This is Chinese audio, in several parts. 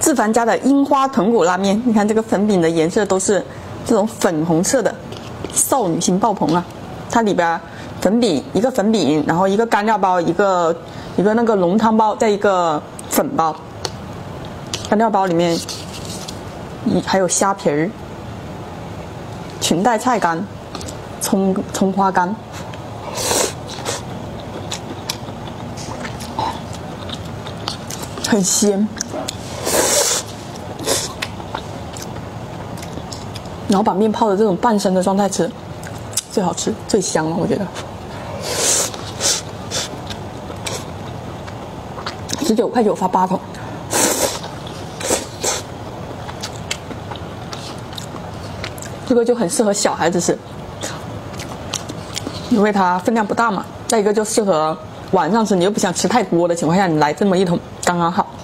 志凡家的樱花豚骨拉面，你看这个粉饼的颜色都是这种粉红色的，少女心爆棚啊！它里边一个粉饼，然后一个干料包，一个那个浓汤包，再一个粉包。干料包里面还有虾皮儿、裙带菜干、葱花干。很鲜，然后把面泡的这种半生的状态吃，最好吃最香了，我觉得。19.9发8桶，这个就很适合小孩子吃，因为它分量不大嘛。再一个就适合晚上吃，你又不想吃太多的情况下，你来这么一桶刚刚好。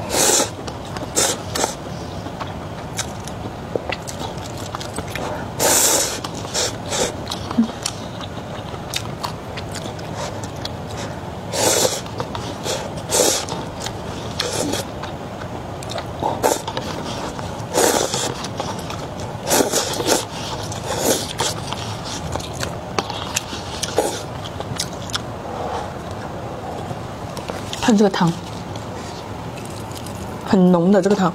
看这个汤，很浓的这个汤，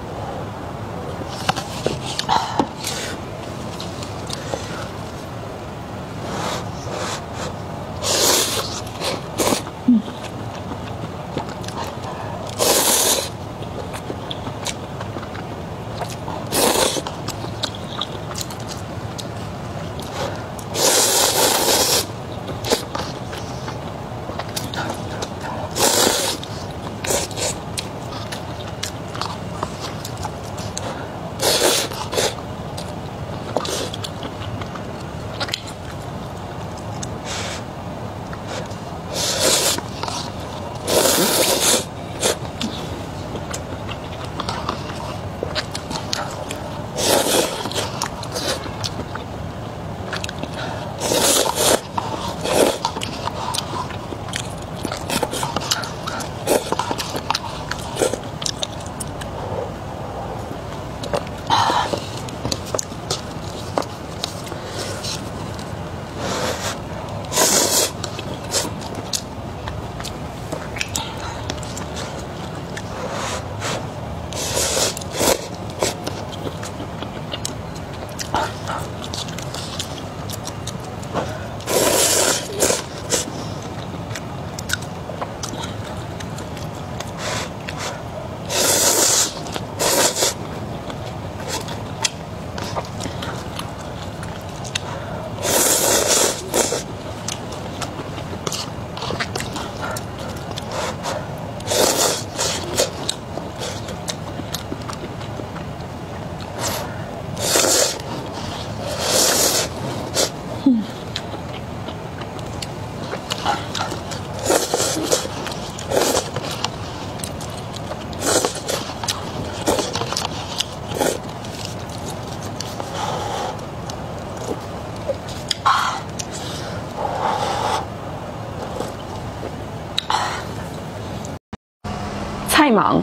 菜芒。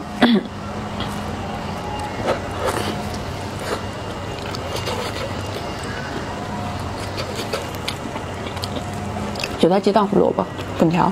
韭菜鸡蛋胡萝卜粉条，